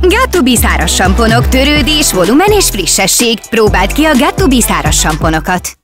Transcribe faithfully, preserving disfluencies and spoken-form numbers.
Gattubi száraz samponok, törődés, volumen és frissesség. Próbáld ki a Gattubi száraz samponokat.